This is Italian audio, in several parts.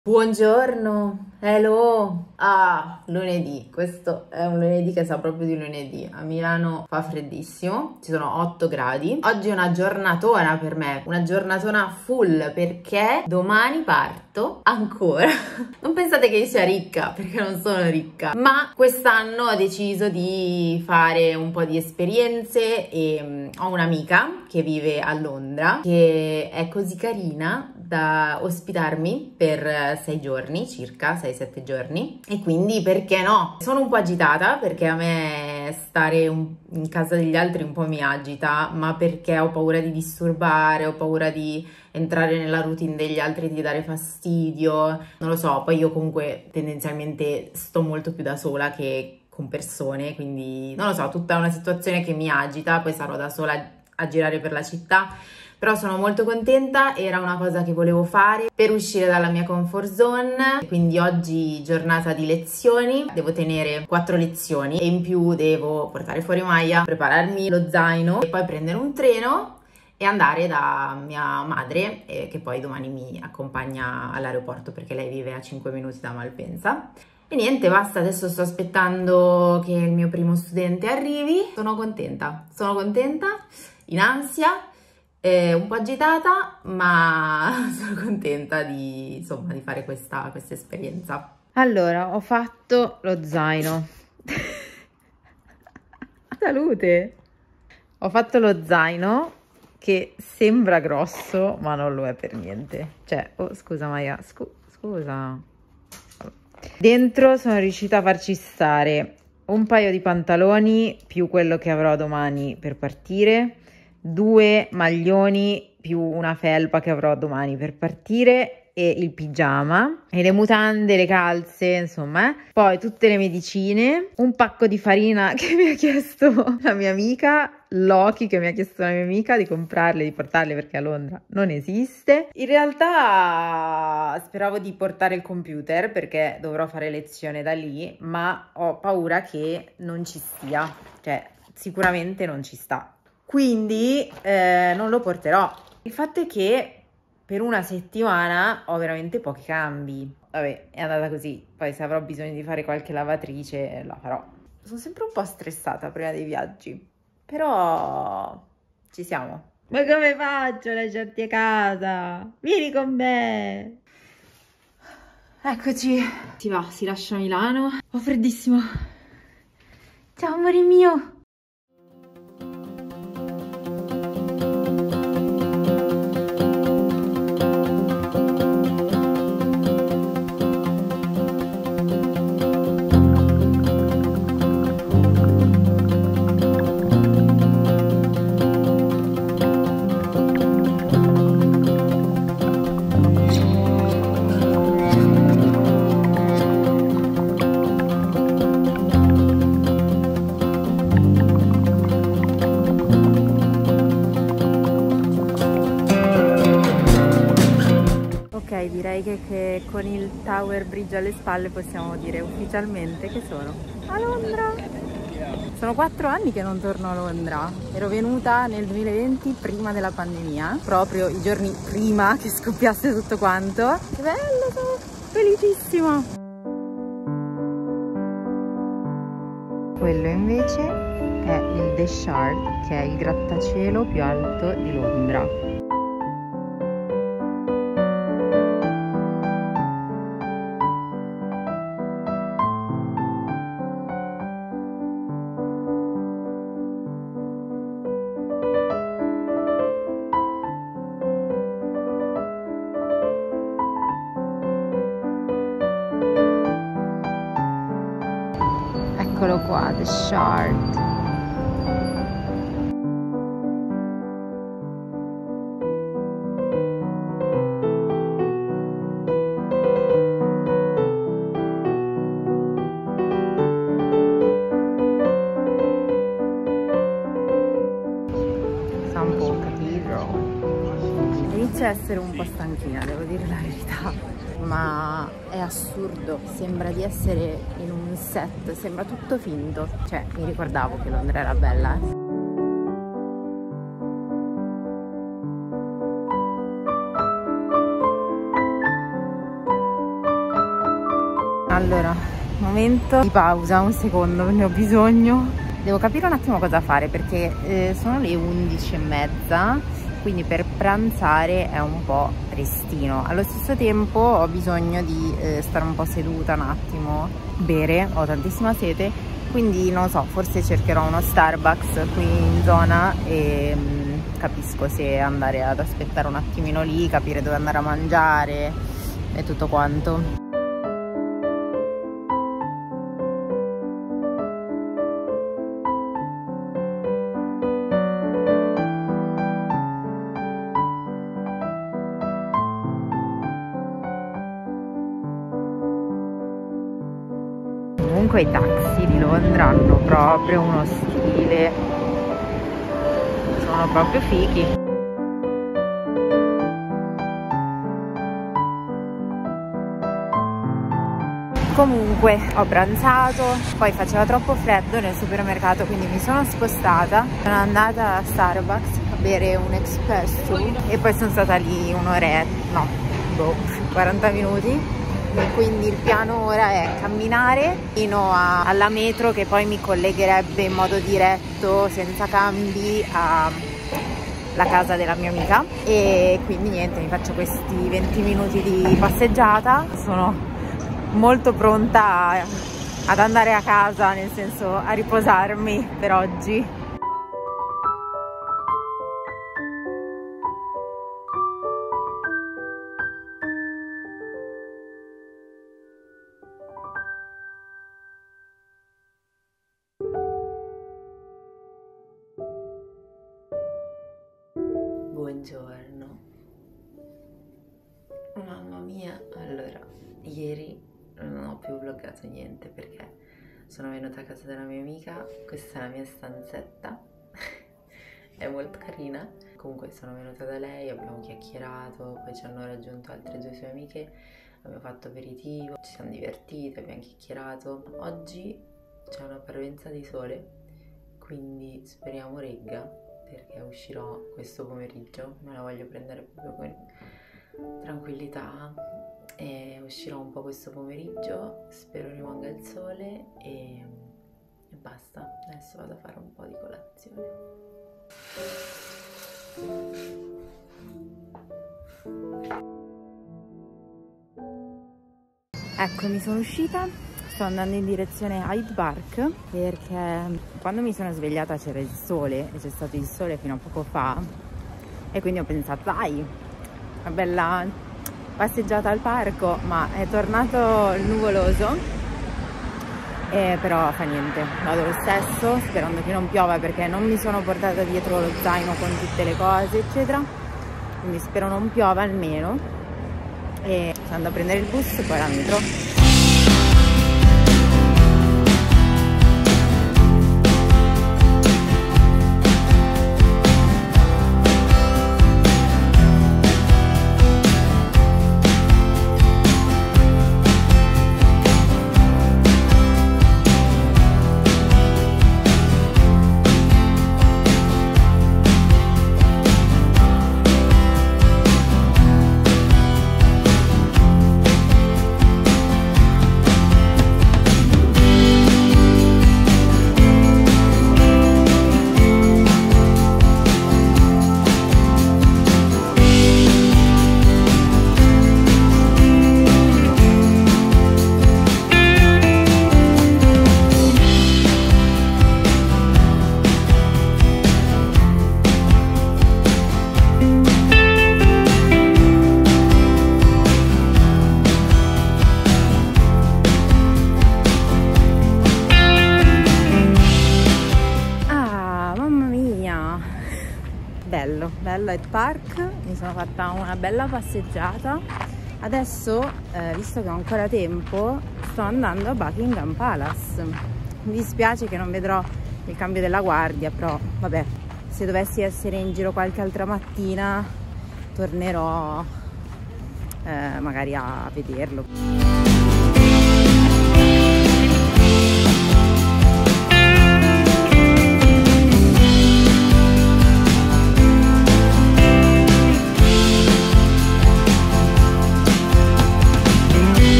Buongiorno, hello, lunedì, questo è un lunedì che sa proprio di lunedì. A Milano fa freddissimo, ci sono 8 gradi. Oggi è una giornatona per me, una giornatona full perché domani parto ancora. Non pensate che io sia ricca, perché non sono ricca, ma quest'anno ho deciso di fare un po' di esperienze e ho un'amica che vive a Londra che è così carina da ospitarmi per 6 giorni, circa 6-7 giorni, e quindi perché no? Sono un po' agitata perché a me stare in casa degli altri un po' mi agita, ma perché ho paura di disturbare, ho paura di entrare nella routine degli altri, di dare fastidio, non lo so. Poi io comunque tendenzialmente sto molto più da sola che con persone, quindi non lo so, tutta una situazione che mi agita. Poi sarò da sola a girare per la città, però sono molto contenta, era una cosa che volevo fare per uscire dalla mia comfort zone. Quindi oggi giornata di lezioni, devo tenere 4 lezioni e in più devo portare fuori Maya, prepararmi lo zaino e poi prendere un treno e andare da mia madre, che poi domani mi accompagna all'aeroporto perché lei vive a 5 minuti da Malpensa. E niente, basta, adesso sto aspettando che il mio primo studente arrivi. Sono contenta, in ansia, un po' agitata, ma sono contenta di, insomma, di fare questa esperienza. Allora, ho fatto lo zaino. Salute! Ho fatto lo zaino che sembra grosso, ma non lo è per niente. Cioè, oh, scusa Maia, scusa. Dentro sono riuscita a farci stare un paio di pantaloni più quello che avrò domani per partire, 2 maglioni più una felpa che avrò domani per partire e il pigiama e le mutande, le calze, insomma. Poi tutte le medicine, un pacco di farina che mi ha chiesto la mia amica, Loki, che mi ha chiesto la mia amica di comprarle, di portarle perché a Londra non esiste. In realtà speravo di portare il computer perché dovrò fare lezione da lì, ma ho paura che non ci stia, cioè sicuramente non ci sta. Quindi non lo porterò. Il fatto è che per una settimana ho veramente pochi cambi. Vabbè, è andata così. Poi se avrò bisogno di fare qualche lavatrice la farò. Sono sempre un po' stressata prima dei viaggi, però ci siamo. Ma come faccio a lasciarti a casa? Vieni con me! Eccoci. Si lascia Milano. Ho freddissimo. Ciao amore mio! Ok, direi che con il Tower Bridge alle spalle possiamo dire ufficialmente che sono a Londra. Sono 4 anni che non torno a Londra. Ero venuta nel 2020, prima della pandemia, proprio i giorni prima che scoppiasse tutto quanto. Che bello, sono felicissima! Quello invece è il The Shard, che è il grattacielo più alto di Londra. Eccolo qua, The Shard. St. Paul Cathedral. Inizio a essere un po' stanchina, devo dire la verità, ma è assurdo, sembra di essere in un set, sembra tutto finto. Cioè, mi ricordavo che Londra era bella, Allora, momento di pausa, un secondo, ne ho bisogno. Devo capire un attimo cosa fare perché sono le 11:30, quindi per pranzare è un po' prestino. Allo stesso tempo ho bisogno di stare un po' seduta un attimo, bere, ho tantissima sete, quindi non so, forse cercherò uno Starbucks qui in zona e capisco se andare ad aspettare un attimino lì, capire dove andare a mangiare e tutto quanto. Comunque i taxi di Londra hanno proprio uno stile, sono proprio fighi. Comunque ho pranzato, poi faceva troppo freddo nel supermercato, quindi mi sono spostata, sono andata a Starbucks a bere un espresso e poi sono stata lì un'oretta, no, 40 minuti. E quindi il piano ora è camminare fino alla metro che poi mi collegherebbe in modo diretto senza cambi alla casa della mia amica, e quindi niente, mi faccio questi 20 minuti di passeggiata. Sono molto pronta ad andare a casa, nel senso a riposarmi per oggi. Buongiorno, mamma mia. Allora, ieri non ho più vloggato niente perché sono venuta a casa della mia amica. Questa è la mia stanzetta è molto carina. Comunque sono venuta da lei, abbiamo chiacchierato, poi ci hanno raggiunto altre due sue amiche, abbiamo fatto aperitivo, ci siamo divertite, abbiamo chiacchierato. Oggi c'è una parvenza di sole, quindi speriamo regga, perché uscirò questo pomeriggio, me la voglio prendere proprio con tranquillità e uscirò un po' questo pomeriggio, spero rimanga il sole e basta. Adesso vado a fare un po' di colazione. Ecco, mi sono uscita, sto andando in direzione Hyde Park perché quando mi sono svegliata c'era il sole e c'è stato il sole fino a poco fa e quindi ho pensato dai, una bella passeggiata al parco, ma è tornato il nuvoloso, però fa niente, vado lo stesso sperando che non piova perché non mi sono portata dietro lo zaino con tutte le cose eccetera, quindi spero non piova almeno, e sto andando a prendere il bus e poi la metro. Bello Hyde Park, mi sono fatta una bella passeggiata. Adesso, visto che ho ancora tempo, sto andando a Buckingham Palace. Mi dispiace che non vedrò il cambio della guardia, però vabbè, se dovessi essere in giro qualche altra mattina tornerò magari a vederlo.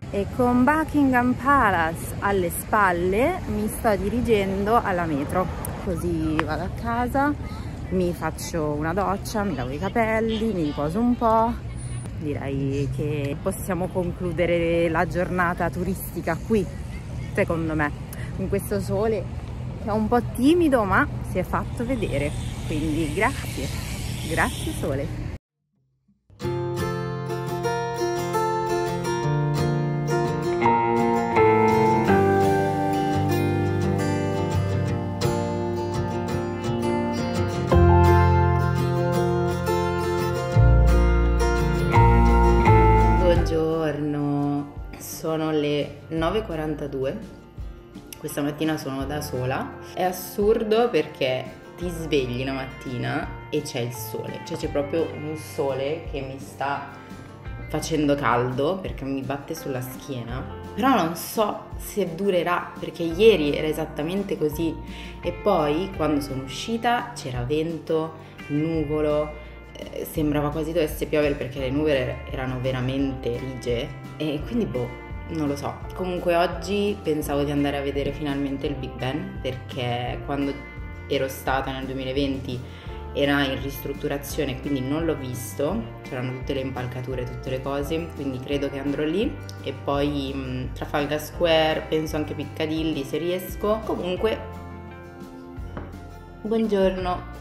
e con Buckingham Palace alle spalle mi sto dirigendo alla metro, così vado a casa, mi faccio una doccia, mi lavo i capelli, mi riposo un po'. Direi che possiamo concludere la giornata turistica qui, secondo me, con questo sole che è un po' timido ma si è fatto vedere, quindi grazie sole. Buongiorno, sono le 9:42, questa mattina sono da sola. È assurdo perché ti svegli la mattina e c'è il sole, cioè c'è proprio un sole che mi sta facendo caldo perché mi batte sulla schiena, però non so se durerà perché ieri era esattamente così e poi quando sono uscita c'era vento, nuvolo, sembrava quasi dovesse piovere perché le nuvole erano veramente grigie e quindi non lo so. Comunque oggi pensavo di andare a vedere finalmente il Big Ben perché quando ero stata nel 2020 era in ristrutturazione, quindi non l'ho visto, c'erano tutte le impalcature, tutte le cose, quindi credo che andrò lì e poi Trafalgar Square, penso anche Piccadilly se riesco. Comunque buongiorno.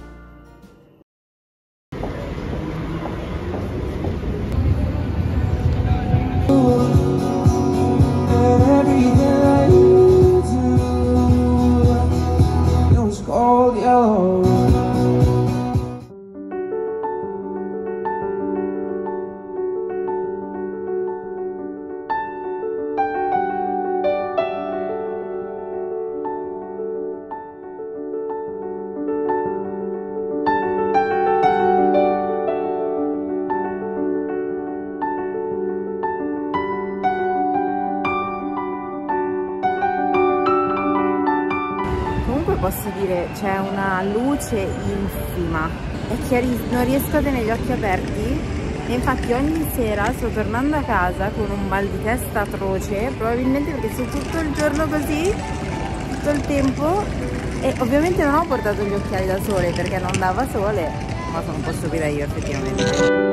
Posso dire, c'è una luce infima, è non riesco a tenere gli occhi aperti e infatti ogni sera sto tornando a casa con un mal di testa atroce, probabilmente perché sto tutto il giorno così, tutto il tempo, e ovviamente non ho portato gli occhiali da sole perché non dava sole, ma sono un po' stupida io effettivamente.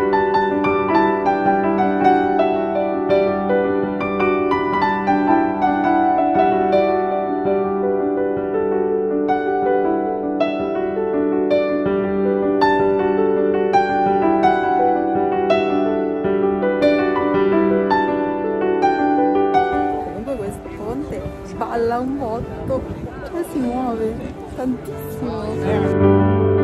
Balla un botto, cioè si muove tantissimo.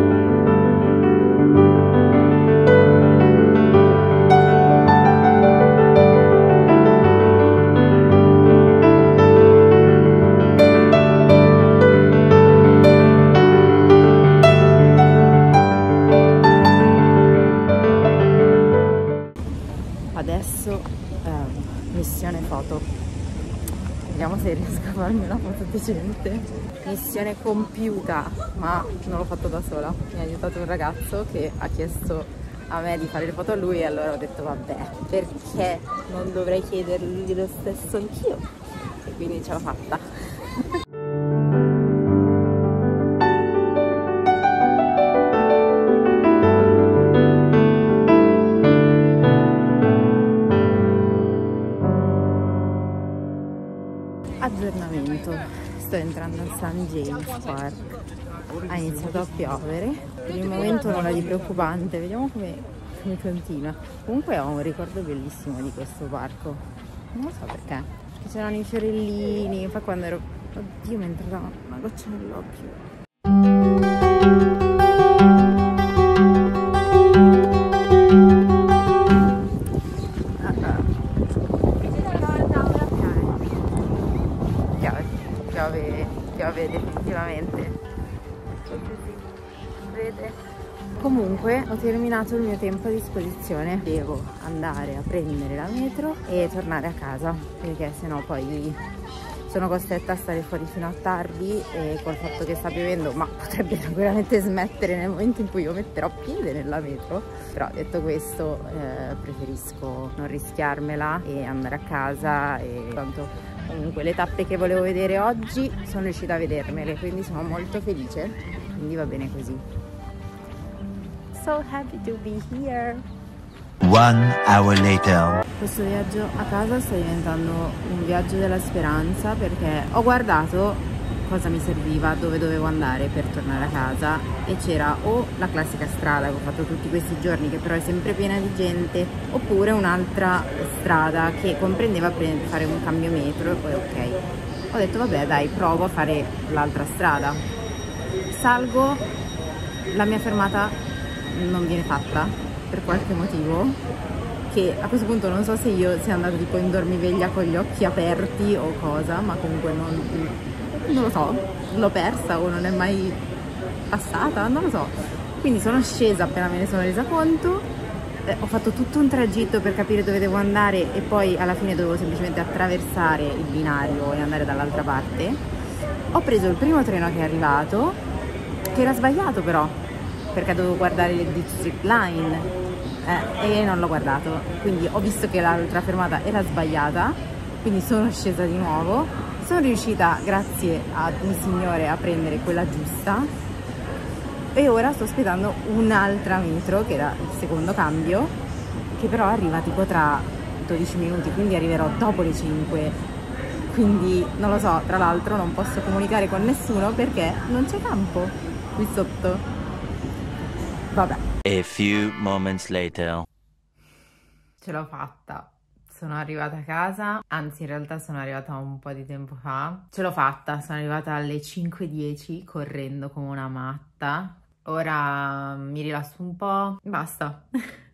Adesso missione foto. Vediamo se riesco a farmi una foto decente. Missione compiuta, ma non l'ho fatto da sola. Mi ha aiutato un ragazzo che ha chiesto a me di fare le foto a lui e allora ho detto vabbè, perché non dovrei chiedergli lo stesso anch'io? E quindi ce l'ho fatta. Aggiornamento, sto entrando al St. James Park, ha iniziato a piovere, per il momento nulla di preoccupante, vediamo come continua. Comunque ho un ricordo bellissimo di questo parco, non lo so perché c'erano i fiorellini, poi quando ero, oddio mi è entrata una goccia nell'occhio. Piove definitivamente, vede. Comunque ho terminato il mio tempo a disposizione, devo andare a prendere la metro e tornare a casa perché sennò poi sono costretta a stare fuori fino a tardi e col fatto che sta piovendo, ma potrebbe tranquillamente smettere nel momento in cui io metterò piede nella metro. Però detto questo preferisco non rischiarmela e andare a casa, e tanto comunque le tappe che volevo vedere oggi sono riuscita a vedermele, quindi sono molto felice, quindi va bene così. So happy to be here. 1 hour later. Questo viaggio a casa sta diventando un viaggio della speranza, perché ho guardato cosa mi serviva, dove dovevo andare per tornare a casa, e c'era o la classica strada che ho fatto tutti questi giorni, che però è sempre piena di gente, oppure un'altra strada che comprendeva fare un cambio metro, e poi ok. Ho detto vabbè dai, provo a fare l'altra strada. Salgo, la mia fermata non viene fatta per qualche motivo, che a questo punto non so se io sia andata tipo in dormiveglia con gli occhi aperti o cosa, ma comunque non lo so, l'ho persa o non è mai passata, non lo so. Quindi sono scesa appena me ne sono resa conto, ho fatto tutto un tragitto per capire dove devo andare e poi alla fine dovevo semplicemente attraversare il binario e andare dall'altra parte. Ho preso il primo treno che è arrivato, che era sbagliato però, perché dovevo guardare il District Line e non l'ho guardato, quindi ho visto che l'altra fermata era sbagliata, quindi sono scesa di nuovo. Sono riuscita grazie ad un signore a prendere quella giusta e ora sto aspettando un'altra metro, che era il secondo cambio, che però arriva tipo tra 12 minuti, quindi arriverò dopo le 5, quindi non lo so. Tra l'altro non posso comunicare con nessuno perché non c'è campo qui sotto. Vabbè. A few moments later. Ce l'ho fatta. Sono arrivata a casa, anzi in realtà sono arrivata un po' di tempo fa. Ce l'ho fatta, sono arrivata alle 5:10 correndo come una matta. Ora mi rilasso un po', basta.